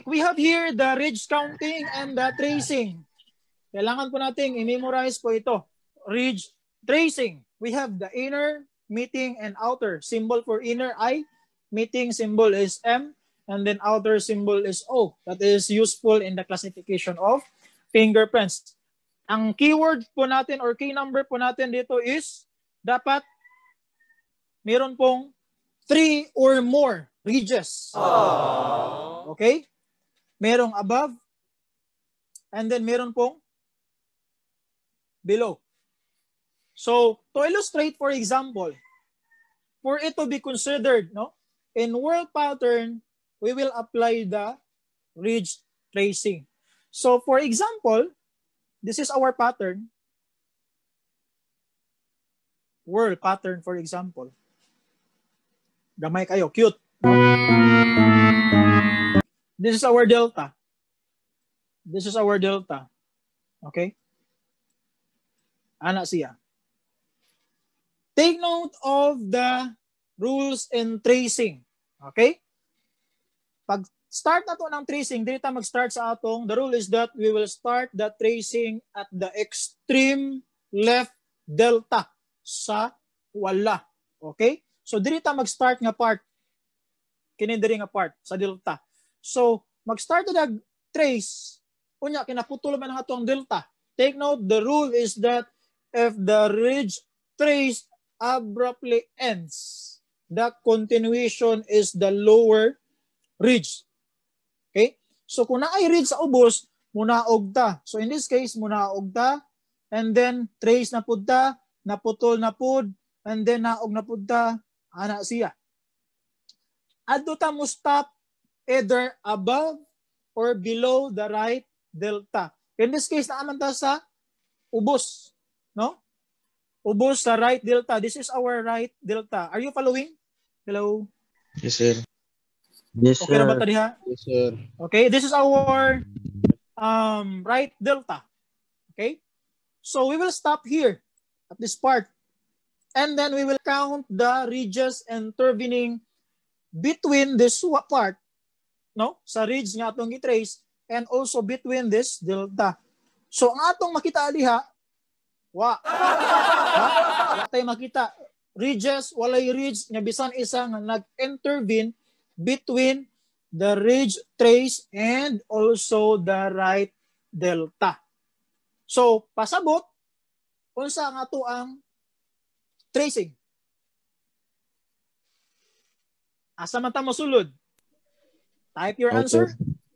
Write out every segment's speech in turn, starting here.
we have here the ridge counting and the tracing. Kailangan po nating i-memorize po ito. Ridge tracing. We have the inner, meeting, and outer. Symbol for inner I, meeting symbol is M, and then outer symbol is O. That is useful in the classification of fingerprints. Ang keyword po natin or key number po natin dito is dapat meron pong 3 or more ridges. Okay? Merong above, and then meron pong below. So, to illustrate, for example, for it to be considered, no, in world pattern, we will apply the ridge tracing. So, for example, this is our pattern. World pattern, for example. Gamay kayo, cute. No? This is our delta. This is our delta. Okay? Ana siya. Take note of the rules in tracing. Okay? Pag start na to ng tracing, dito mag-start sa atong, the rule is that we will start the tracing at the extreme left delta sa wala. Okay? So, dito mag-start nga part. Kinindiri nga part sa delta. So, mag-start na trace, unya, kinaputol man ang atong delta. Take note, the rule is that if the ridge trace abruptly ends, the continuation is the lower ridge. Okay? So, kung naay ridge sa ubos, munaog ta. So, in this case, munaog ta, and then trace na pud ta, naputol na pud, and then naog na pud ta, ana siya. Adto ta mo stop either above or below the right delta. In this case, naaman ta sa ubos. No? Ubos sa right delta. This is our right delta. Are you following? Hello? Yes, sir. Yes, okay sir. Na ba ta diha? Yes, sir. Okay, this is our right delta. Okay? So we will stop here at this part. And then we will count the ridges intervening between this part, no? Sa ridge nga atong i-trace, and also between this delta. So ang atong makita diha, wa tayo makita ridges, walay ridge nga bisan isa nga nag-intervene between the ridge trace and also the right delta. So pasabot unsa nga to ang tracing. Asa man ta mosulod? Type your answer.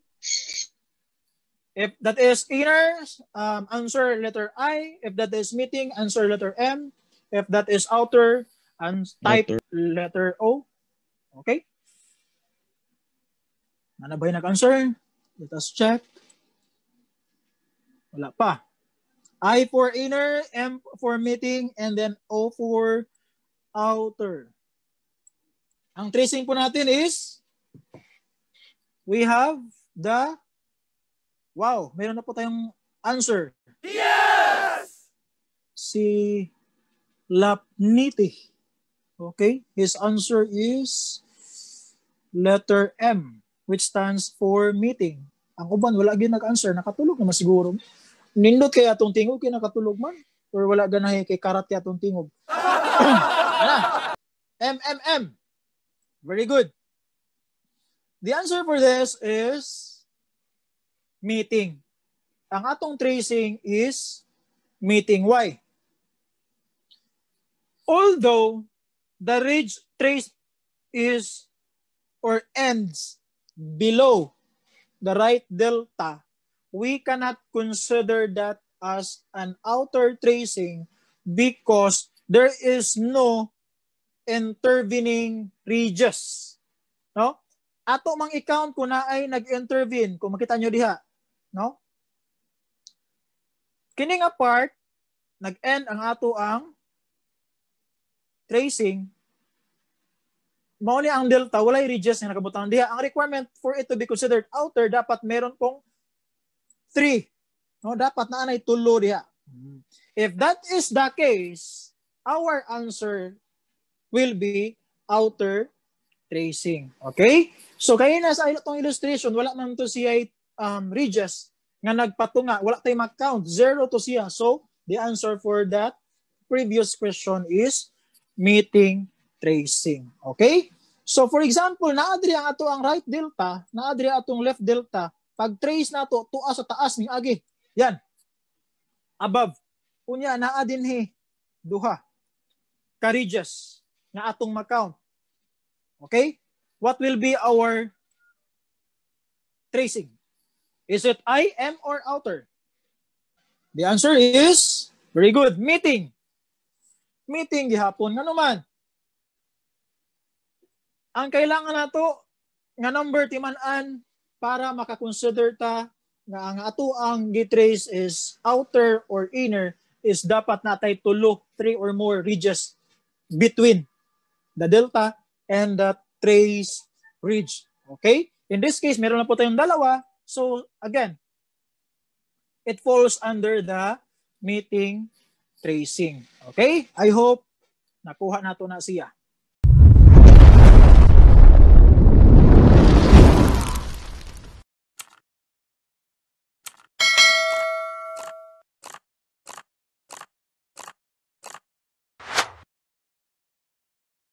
If that is inner, answer letter I. If that is meeting, answer letter M. If that is outer, type letter O. Okay? Ano ba yung nag-answer? Let us check. Wala pa. I for inner, M for meeting, and then O for outer. Ang tracing po natin is, we have the, wow, meron na po tayong answer. Yes! Si Lapniti. Okay, his answer is letter M, which stands for meeting. Ang uban, wala gyud nag-answer, nakatulog naman siguro. Nindot kay atong tingog, kay nakatulog man, or wala ganahe kay karat kay atong tingog. M. Very good. The answer for this is meeting. Ang atong tracing is meeting. Why? Although the ridge trace is or ends below the right delta, we cannot consider that as an outer tracing because there is no intervening ridges. No? Ato mang i-count kung na ay nag-intervene, kung makita nyo diha. No? Kining apart, nag-end ang ato ang tracing. Mao ni ang delta, walay ridges nga nakabutang diha. Ang requirement for it to be considered outer, dapat meron pong 3. No? Dapat na anay tulo diha. If that is the case, our answer will be outer tracing. Okay? So kaya na sa itong illustration, wala man to siya ridges nga nagpatunga, wala tayo mag-count, 0 to siya. So the answer for that previous question is meeting tracing. Okay? So for example, naadri ang ato ang right delta, naadri atong left delta, pag trace nato tuwa sa taas ning agi. Yan. Above. Unya naa dinhi duha ka ridges nga atong ma-count. Okay? What will be our tracing? Is it I, M, or outer? The answer is, very good, meeting. Meeting gihapon. Nga naman, ang kailangan nato nga number timan-an para makakonsider ta nga ang ato ang gitrace is outer or inner is dapat natay tulo, 3 or more ridges between the delta and the trace ridge. Okay? In this case, meron na po tayong dalawa. So, again, it falls under the meeting tracing. Okay? I hope nakuha nato na siya.